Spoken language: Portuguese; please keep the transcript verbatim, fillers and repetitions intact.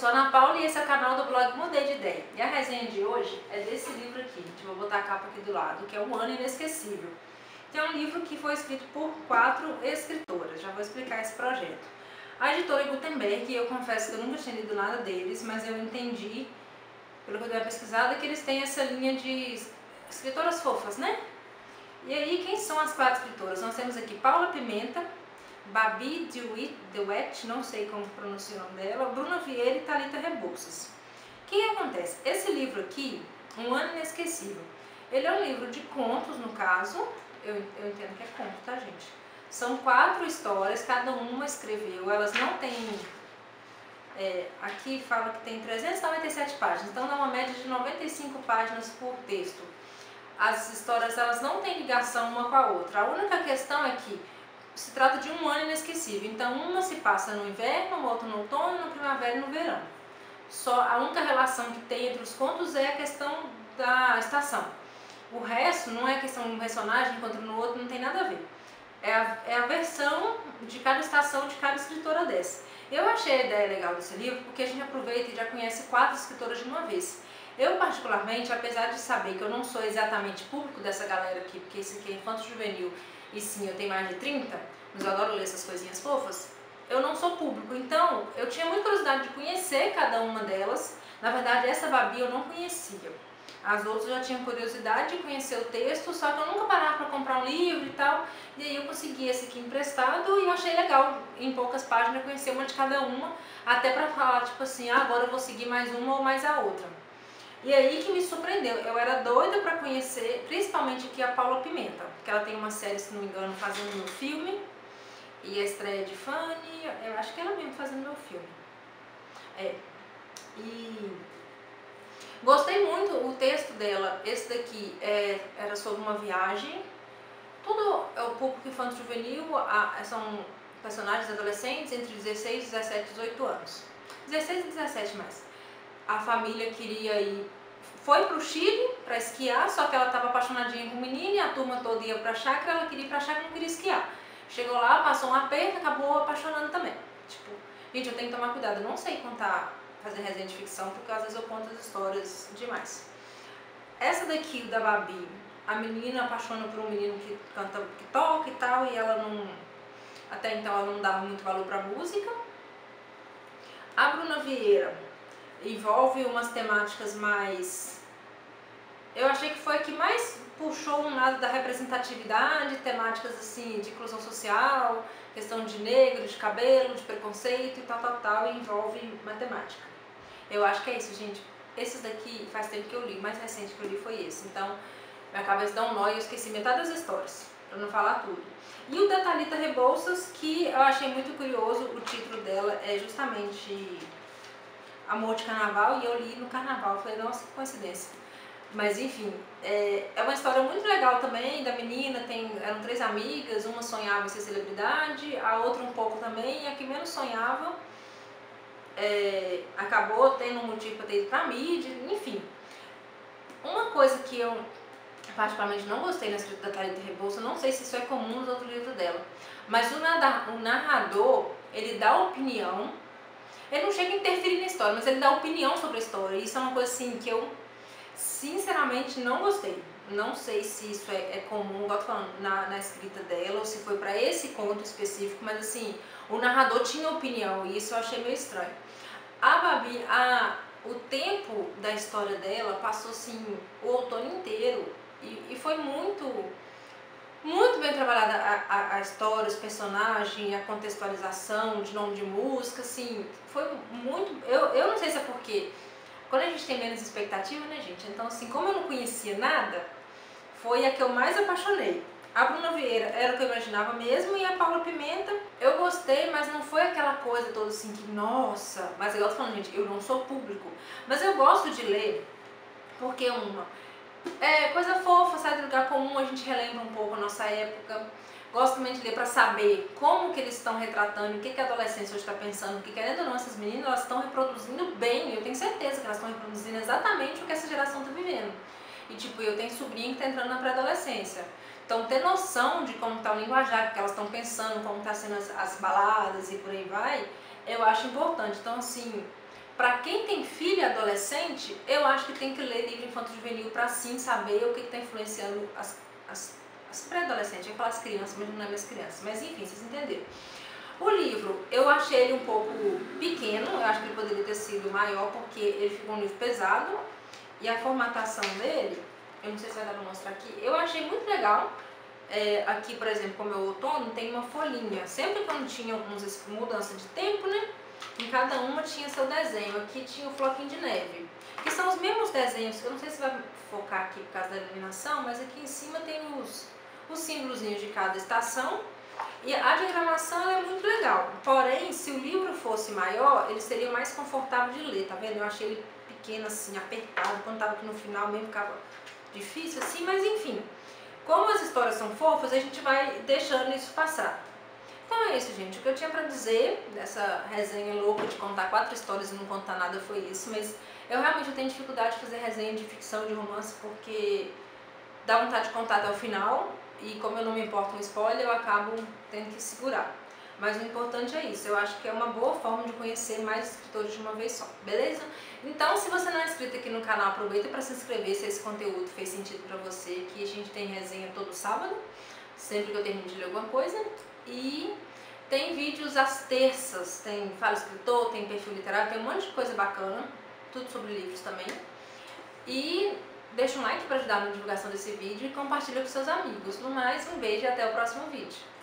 sou a Ana Paula e esse é o canal do blog Mudei de Ideia. E a resenha de hoje é desse livro aqui, que eu vou botar a capa aqui do lado, que é Um Ano Inesquecível. Que é um livro que foi escrito por quatro escritoras, já vou explicar esse projeto. A editora Gutenberg, eu confesso que eu nunca tinha lido nada deles, mas eu entendi, pelo que eu dei uma pesquisada, que eles têm essa linha de escritoras fofas, né? E aí, quem são as quatro escritoras? Nós temos aqui Paula Pimenta, Babi DeWitt, não sei como pronuncia o nome dela, Bruna Vieira e Thalita Rebouças. O que acontece? Esse livro aqui, Um Ano Inesquecível, ele é um livro de contos, no caso, eu, eu entendo que é conto, tá, gente? São quatro histórias, cada uma escreveu, elas não têm... É, aqui fala que tem trezentas e noventa e sete páginas, então dá uma média de noventa e cinco páginas por texto. As histórias, elas não têm ligação uma com a outra. A única questão é que se trata de um ano inesquecível, então uma se passa no inverno, outra no outono, na primavera e no verão. Só a única relação que tem entre os contos é a questão da estação. O resto não é questão de um personagem encontra no outro, não tem nada a ver. É a, é a versão de cada estação de cada escritora dessa. Eu achei a ideia legal desse livro porque a gente aproveita e já conhece quatro escritoras de uma vez. Eu, particularmente, apesar de saber que eu não sou exatamente público dessa galera aqui, porque esse aqui é infanto-juvenil, e sim, eu tenho mais de trinta, mas eu adoro ler essas coisinhas fofas, eu não sou público. Então, eu tinha muita curiosidade de conhecer cada uma delas. Na verdade, essa Babi eu não conhecia. As outras eu já tinha curiosidade de conhecer o texto, só que eu nunca parava para comprar um livro e tal. E aí eu consegui esse aqui emprestado e eu achei legal, em poucas páginas, conhecer uma de cada uma, até para falar, tipo assim, ah, agora eu vou seguir mais uma ou mais a outra. E aí que me surpreendeu, eu era doida para conhecer, principalmente aqui a Paula Pimenta, porque ela tem uma série, se não me engano, fazendo meu filme, e a estreia de Fanny, eu acho que ela mesmo fazendo meu filme. É, e gostei muito o texto dela, esse daqui é, era sobre uma viagem, tudo é o público infanto-juvenil, são personagens adolescentes entre dezesseis, dezessete e dezoito anos, dezesseis e dezessete mais. A família queria ir, foi para o Chile para esquiar, só que ela estava apaixonadinha com o menino e a turma toda ia para a chácara, ela queria ir para a chácara e não queria esquiar. Chegou lá, passou um aperto, acabou apaixonando também. Tipo, gente, eu tenho que tomar cuidado, eu não sei contar, fazer resenha de ficção, porque às vezes eu conto as histórias demais. Essa daqui, da Babi, a menina apaixona por um menino que canta, que toca e tal, e ela não, até então ela não dava muito valor para música. A Bruna Vieira envolve umas temáticas mais... Eu achei que foi a que mais puxou um lado da representatividade, temáticas assim de inclusão social, questão de negro, de cabelo, de preconceito e tal, tal, tal, e envolve matemática. Eu acho que é isso, gente. Esses daqui faz tempo que eu li, o mais recente que eu li foi esse, então minha cabeça dá um nó e eu esqueci metade das histórias, pra não falar tudo. E o da Thalita Rebouças, que eu achei muito curioso, o título dela é justamente Amor de Carnaval, e eu li no Carnaval, eu falei, nossa, que coincidência. Mas enfim, é, é uma história muito legal também, da menina, tem, eram três amigas, uma sonhava em ser celebridade, a outra um pouco também, e a que menos sonhava, é, acabou tendo um motivo para ter ido pra mídia, enfim. Uma coisa que eu particularmente não gostei na escrita da Thalita Rebouças, não sei se isso é comum nos outros livros dela, mas o, nada, o narrador, ele dá opinião. Ele não chega a interferir na história, mas ele dá opinião sobre a história. E isso é uma coisa assim que eu sinceramente não gostei. Não sei se isso é, é comum, igual eu tô falando, na, na escrita dela, ou se foi para esse conto específico, mas assim, o narrador tinha opinião e isso eu achei meio estranho. A Babi, a, o tempo da história dela passou assim, o outono inteiro e, e foi muito... Muito bem trabalhada a, a, a história, os personagens, a contextualização de nome de música, assim, foi muito... Eu, eu não sei se é porque, quando a gente tem menos expectativa, né, gente? Então, assim, como eu não conhecia nada, foi a que eu mais apaixonei. A Bruna Vieira era o que eu imaginava mesmo, e a Paula Pimenta, eu gostei, mas não foi aquela coisa toda assim que, nossa... Mas igual eu tô falando, gente, eu não sou público, mas eu gosto de ler, porque uma... É coisa fofa, sai do lugar comum, a gente relembra um pouco a nossa época. Gosto também de ler para saber como que eles estão retratando, o que, que a adolescência hoje está pensando, porque querendo ou não, essas meninas elas estão reproduzindo bem, eu tenho certeza que elas estão reproduzindo exatamente o que essa geração está vivendo. E tipo, eu tenho sobrinha que está entrando na pré-adolescência. Então ter noção de como está o linguajar, o que elas estão pensando, como está sendo as, as baladas e por aí vai, eu acho importante. Então assim, Para quem tem filho adolescente, eu acho que tem que ler livro infanto-juvenil para sim saber o que está influenciando as, as, as pré-adolescentes. Eu ia falar as crianças, mas não é mais crianças. Mas enfim, vocês entenderam. O livro, eu achei ele um pouco pequeno, eu acho que ele poderia ter sido maior, porque ele ficou um livro pesado. E a formatação dele, eu não sei se vai dar para mostrar aqui, eu achei muito legal. É, aqui, por exemplo, como é o outono, tem uma folhinha. Sempre quando tinha algumas mudanças de tempo, né? Em cada uma tinha seu desenho. Aqui tinha o floquinho de neve, que são os mesmos desenhos. Eu não sei se vai focar aqui por causa da iluminação, mas aqui em cima tem os, os símbolozinhos de cada estação. E a diagramação é muito legal. Porém, se o livro fosse maior, ele seria mais confortável de ler, tá vendo? Eu achei ele pequeno assim, apertado. Quando tava aqui no final mesmo ficava difícil assim, mas enfim. Como as histórias são fofas, a gente vai deixando isso passar. Então é isso, gente. O que eu tinha pra dizer dessa resenha louca de contar quatro histórias e não contar nada foi isso. Mas eu realmente tenho dificuldade de fazer resenha de ficção e de romance porque dá vontade de contar até o final. E como eu não me importo com spoiler, eu acabo tendo que segurar. Mas o importante é isso. Eu acho que é uma boa forma de conhecer mais escritores de uma vez só. Beleza? Então, se você não é inscrito aqui no canal, aproveita para se inscrever se esse conteúdo fez sentido para você. Que a gente tem resenha todo sábado, sempre que eu termino de ler alguma coisa. E tem vídeos às terças, tem Fala Escritor, tem perfil literário, tem um monte de coisa bacana, tudo sobre livros também. E deixa um like para ajudar na divulgação desse vídeo e compartilha com seus amigos. No mais, um beijo e até o próximo vídeo.